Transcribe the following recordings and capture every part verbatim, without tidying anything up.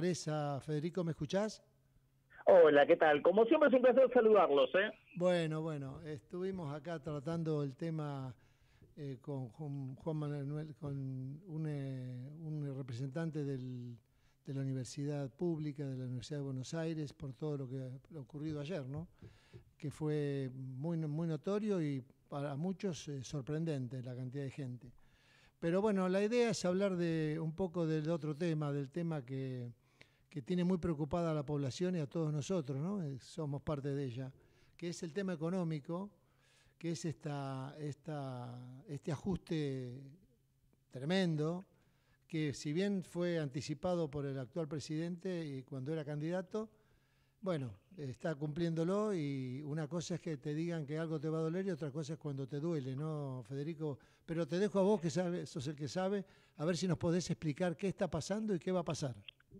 Teresa, Federico, ¿me escuchás? Hola, ¿qué tal? Como siempre es un placer saludarlos, ¿eh? Bueno, bueno, estuvimos acá tratando el tema eh, con Juan, Juan Manuel, con un, eh, un representante del, de la Universidad Pública, de la Universidad de Buenos Aires, por todo lo que ha ocurrido ayer, ¿no? Que fue muy, muy notorio y para muchos eh, sorprendente la cantidad de gente. Pero bueno, la idea es hablar de un poco del otro tema, del tema que, que tiene muy preocupada a la población y a todos nosotros, ¿no? Eh, Somos parte de ella, que es el tema económico, que es esta, esta, este ajuste tremendo, que si bien fue anticipado por el actual presidente y cuando era candidato, bueno, está cumpliéndolo y una cosa es que te digan que algo te va a doler y otra cosa es cuando te duele, ¿no, Federico? Pero te dejo a vos, que sabes, sos el que sabe, a ver si nos podés explicar qué está pasando y qué va a pasar.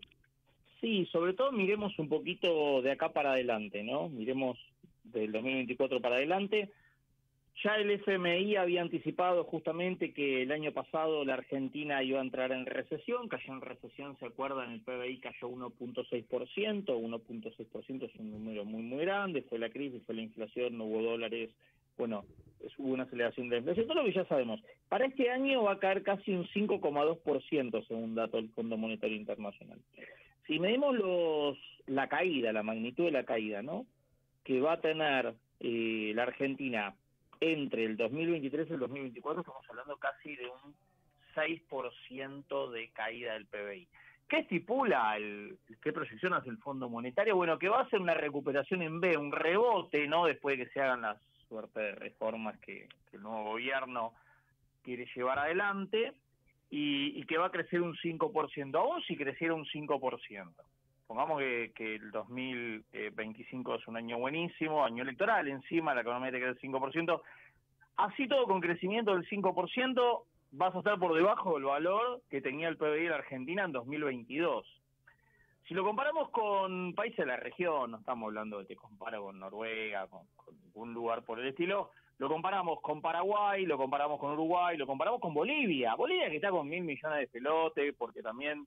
Sí, sobre todo miremos un poquito de acá para adelante, ¿no? Miremos del dos mil veinticuatro para adelante. Ya el F M I había anticipado justamente que el año pasado la Argentina iba a entrar en recesión, cayó en recesión, ¿se acuerdan? El P B I cayó uno punto seis por ciento, uno punto seis por ciento es un número muy, muy grande, fue la crisis, fue la inflación, no hubo dólares, bueno, es, hubo una aceleración de la inflación, todo lo que ya sabemos. Para este año va a caer casi un cinco coma dos por ciento según dato del Fondo Monetario Internacional. Si medimos los, la caída, la magnitud de la caída, ¿no? Que va a tener eh, la Argentina entre el dos mil veintitrés y el dos mil veinticuatro, estamos hablando casi de un seis por ciento de caída del P B I. ¿Qué estipula, el, qué proyección hace el Fondo Monetario? Bueno, que va a ser una recuperación en B, un rebote, ¿no? Después de que se hagan las suerte de reformas que, que el nuevo gobierno quiere llevar adelante, y, y que va a crecer un cinco por ciento, aún si creciera un cinco por ciento. Pongamos que, que el dos mil veinticinco es un año buenísimo, año electoral, encima la economía te queda el cinco por ciento, así todo con crecimiento del cinco por ciento vas a estar por debajo del valor que tenía el P B I de la Argentina en dos mil veintidós. Si lo comparamos con países de la región, no estamos hablando de te comparo con Noruega, con, con ningún lugar por el estilo, lo comparamos con Paraguay, lo comparamos con Uruguay, lo comparamos con Bolivia. Bolivia que está con mil millones de pelotes, porque también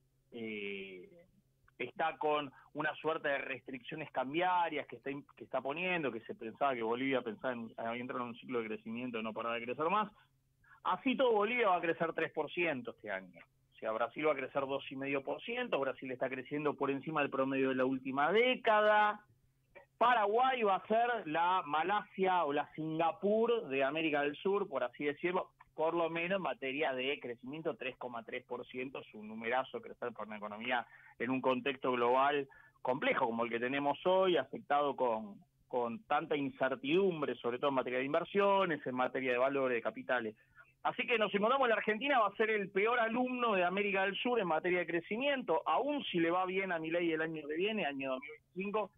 eh, está con una suerte de restricciones cambiarias que está, que está poniendo, que se pensaba que Bolivia pensaba en, en entrar en un ciclo de crecimiento y no parar de crecer más. Así todo Bolivia va a crecer tres por ciento este año. O sea, Brasil va a crecer dos coma cinco por ciento, Brasil está creciendo por encima del promedio de la última década. Paraguay va a ser la Malasia o la Singapur de América del Sur, por así decirlo, por lo menos en materia de crecimiento, tres coma tres por ciento, es un numerazo crecer por una economía en un contexto global complejo como el que tenemos hoy, afectado con, con tanta incertidumbre, sobre todo en materia de inversiones, en materia de valores, de capitales. Así que nos encontramos, la Argentina va a ser el peor alumno de América del Sur en materia de crecimiento, aún si le va bien a Milei el año que viene, año dos mil veinticinco,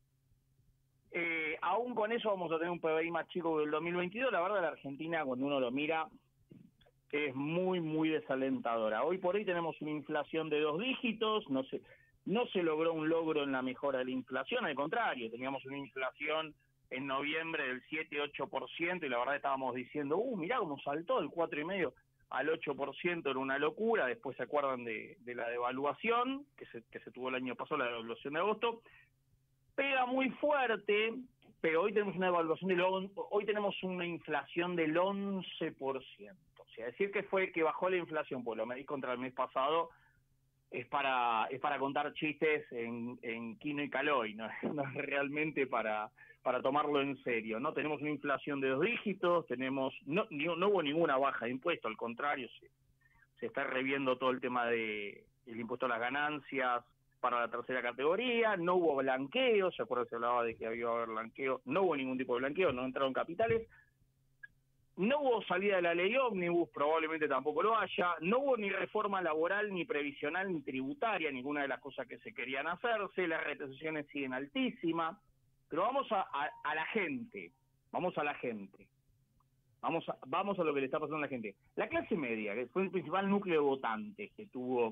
eh, aún con eso vamos a tener un P B I más chico que el dos mil veintidós. La verdad, la Argentina, cuando uno lo mira, es muy, muy desalentadora. Hoy por hoy tenemos una inflación de dos dígitos, no se, no se logró un logro en la mejora de la inflación, al contrario, teníamos una inflación en noviembre del siete ocho por ciento y la verdad estábamos diciendo, uh, mirá cómo saltó del cuatro coma cinco por ciento al ocho por ciento, era una locura. Después se acuerdan de, de la devaluación que se, que se tuvo el año pasado, la devaluación de agosto, pega muy fuerte, pero hoy tenemos una devaluación del hoy tenemos una inflación del once por ciento. O sea, decir que fue que bajó la inflación, pues lo medí contra el mes pasado, es para es para contar chistes en, en Kino y Caloi, no, no es realmente para para tomarlo en serio, ¿no? Tenemos una inflación de dos dígitos, tenemos no no, no hubo ninguna baja de impuesto, al contrario, se, se está reviendo todo el tema de el impuesto a las ganancias para la tercera categoría, no hubo blanqueo, se acuerda que se hablaba de que había que haber blanqueo, no hubo ningún tipo de blanqueo, no entraron capitales. No hubo salida de la ley ómnibus, probablemente tampoco lo haya. No hubo ni reforma laboral, ni previsional, ni tributaria, ninguna de las cosas que se querían hacerse. Las retenciones siguen altísimas. Pero vamos a, a, a la gente, vamos a la gente. Vamos a, vamos a lo que le está pasando a la gente. La clase media, que fue el principal núcleo de votantes que tuvo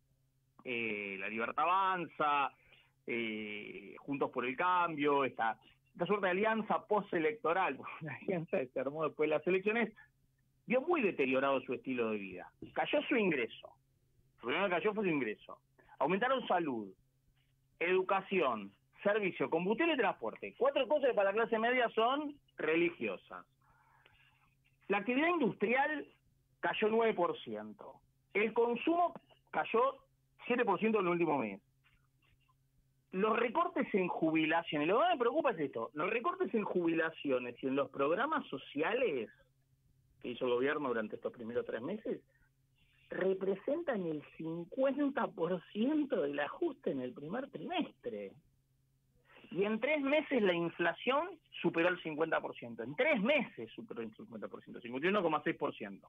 eh, La Libertad Avanza, eh, Juntos por el Cambio, esta... esta suerte de alianza postelectoral, una alianza que se armó después de las elecciones, vio muy deteriorado su estilo de vida. Cayó su ingreso. Lo primero que cayó fue su ingreso. Aumentaron salud, educación, servicio, combustible y transporte. Cuatro cosas que para la clase media son religiosas. La actividad industrial cayó nueve por ciento. El consumo cayó siete por ciento en el último mes. Los recortes en jubilaciones, lo que me preocupa es esto, los recortes en jubilaciones y en los programas sociales que hizo el gobierno durante estos primeros tres meses representan el cincuenta por ciento del ajuste en el primer trimestre. Y en tres meses la inflación superó el cincuenta por ciento. En tres meses superó el cincuenta por ciento, cincuenta y uno coma seis por ciento.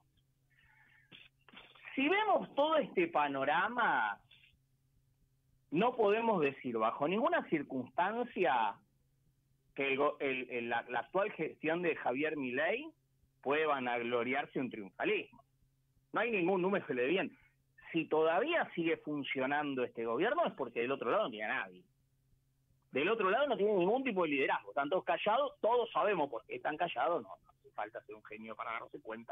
Si vemos todo este panorama, no podemos decir bajo ninguna circunstancia que el, el, el, la, la actual gestión de Javier Milei puede vanagloriarse un triunfalismo. No hay ningún número que le dé bien. Si todavía sigue funcionando este gobierno es porque del otro lado no tiene a nadie. Del otro lado no tiene ningún tipo de liderazgo. Están todos callados, todos sabemos por qué están callados, no, no hace falta ser un genio para darse cuenta.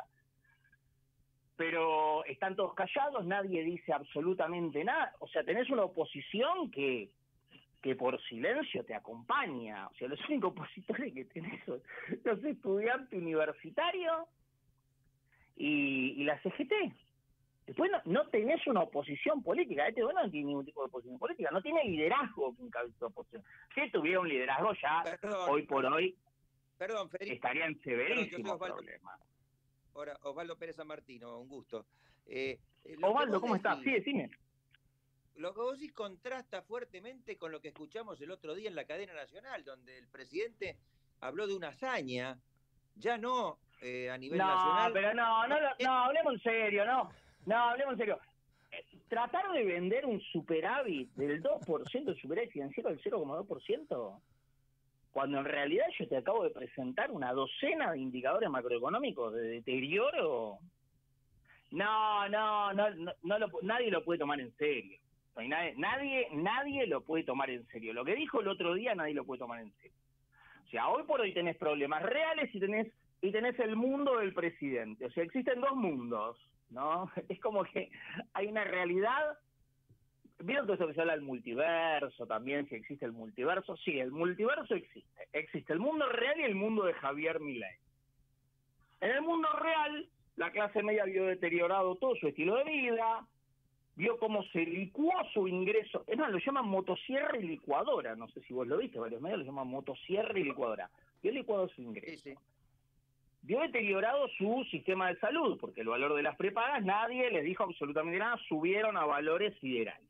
Pero están todos callados, nadie dice absolutamente nada. O sea, tenés una oposición que, que por silencio te acompaña. O sea, los únicos opositores que tenés son los estudiantes universitarios y, y la C G T. Después no, no tenés una oposición política. Este gobierno no tiene ningún tipo de oposición política, no tiene liderazgo que encabeza oposición. Si tuviera un liderazgo ya, perdón, hoy por hoy, perdón, Federico, estaría en severísimos problemas. Ahora, Osvaldo Pérez San Martino, un gusto. Eh, Osvaldo, ¿cómo estás? Sí, decime. Lo que vos decís contrasta fuertemente con lo que escuchamos el otro día en la cadena nacional, donde el presidente habló de una hazaña, ya no eh, a nivel no, nacional. No, pero no, no, no, no, hablemos en serio, no. No, hablemos en serio. Tratar de vender un superávit del dos por ciento, el superávit financiero del cero coma dos por ciento, cuando en realidad yo te acabo de presentar una docena de indicadores macroeconómicos de deterioro. No, no, no, no, no lo, nadie lo puede tomar en serio. Nadie, nadie, nadie lo puede tomar en serio. Lo que dijo el otro día nadie lo puede tomar en serio. O sea, hoy por hoy tenés problemas reales y tenés y tenés el mundo del presidente. O sea, existen dos mundos, ¿no? Es como que hay una realidad. ¿Vieron todo eso que se habla del multiverso también? Si existe el multiverso. Sí, el multiverso existe. Existe el mundo real y el mundo de Javier Milei. En el mundo real, la clase media vio deteriorado todo su estilo de vida, vio cómo se licuó su ingreso. Es más, lo llaman motosierra y licuadora. No sé si vos lo viste, varios medios lo llaman motosierra y licuadora. Vio licuado su ingreso. Sí, sí. Vio deteriorado su sistema de salud, porque el valor de las prepagas nadie les dijo absolutamente nada, subieron a valores siderales.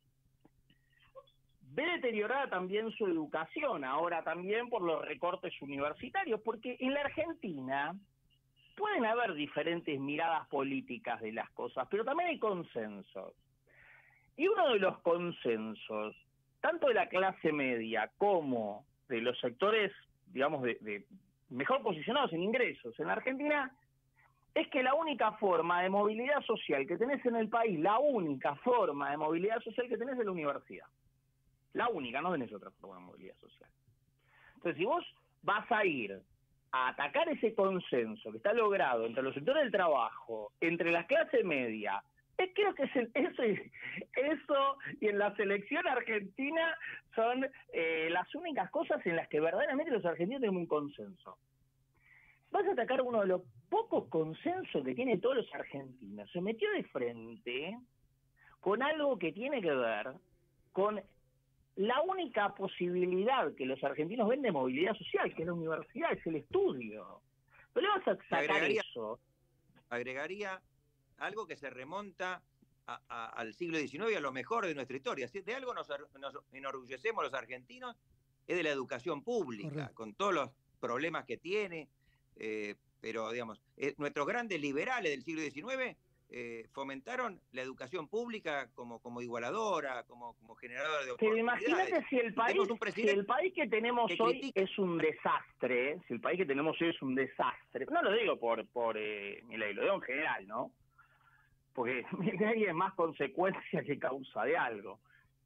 Ve deteriorada también su educación, ahora también por los recortes universitarios, porque en la Argentina pueden haber diferentes miradas políticas de las cosas, pero también hay consensos. Y uno de los consensos, tanto de la clase media como de los sectores, digamos, de, de mejor posicionados en ingresos en la Argentina, es que la única forma de movilidad social que tenés en el país, la única forma de movilidad social que tenés es la universidad. La única, no tenés otra forma de movilidad social. Entonces, si vos vas a ir a atacar ese consenso que está logrado entre los sectores del trabajo, entre la clase media, es, creo que es el, eso, eso y en la selección argentina son eh, las únicas cosas en las que verdaderamente los argentinos tenemos un consenso. Vas a atacar uno de los pocos consensos que tienen todos los argentinos. Se metió de frente con algo que tiene que ver con la única posibilidad que los argentinos ven de movilidad social, que es la universidad, es el estudio. Pero le vas a sacar agregaría, eso. Agregaría algo que se remonta a, a, al siglo diecinueve y a lo mejor de nuestra historia. Si de algo nos, nos enorgullecemos los argentinos, es de la educación pública, correcto, con todos los problemas que tiene, eh, pero digamos, eh, nuestros grandes liberales del siglo diecinueve Eh, fomentaron la educación pública como, como igualadora, como, como generadora de oportunidades. Pero imagínate si el país, si el país que tenemos que hoy critica. es un desastre, si el país que tenemos hoy es un desastre, no lo digo por, por eh, Milei, lo digo en general, ¿no? Porque Milei es más consecuencia que causa de algo.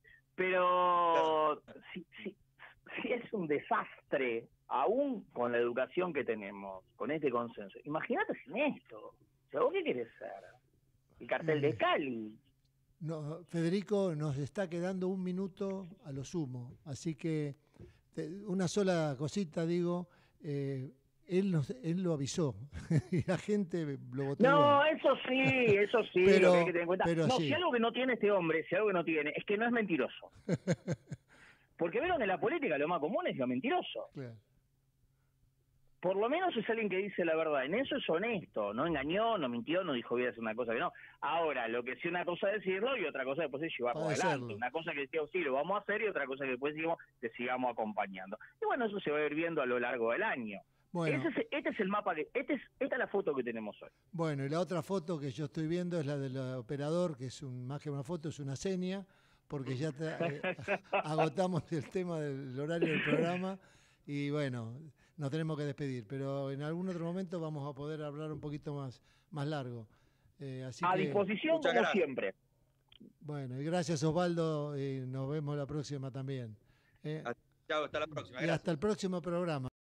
Pero claro. si, si, si es un desastre, aún con la educación que tenemos, con este consenso, imagínate sin esto. O sea, ¿vos qué querés ser? El cartel de Cali. no, Federico, nos está quedando un minuto a lo sumo, así que te, una sola cosita digo, eh, él, nos, él lo avisó y la gente lo votó. No, igual. eso sí, eso sí, pero, lo que hay que tener en cuenta. Pero no, sí. si algo que no tiene este hombre, si algo que no tiene, es que no es mentiroso. Porque vieron, en la política lo más común es lo mentiroso. Claro. Por lo menos es alguien que dice la verdad. En eso es honesto. No engañó, no mintió, no dijo voy a hacer una cosa que no. Ahora, lo que sí, una cosa es decirlo y otra cosa después es llevarlo Puede adelante. serlo. Una cosa que decíamos, sí, lo vamos a hacer, y otra cosa que después decimos, te sigamos acompañando. Y bueno, eso se va a ir viendo a lo largo del año. Bueno. Ese es, este es el mapa, que este es, esta es la foto que tenemos hoy. Bueno, y la otra foto que yo estoy viendo es la del operador, que es un, más que una foto, es una seña, porque ya te, eh, agotamos el tema del horario del programa y bueno, nos tenemos que despedir, pero en algún otro momento vamos a poder hablar un poquito más, más largo. Eh, así a que, disposición como gracias. siempre. Bueno, y gracias Osvaldo, y nos vemos la próxima también. Eh, Chao, hasta la próxima. y Gracias. hasta el próximo programa.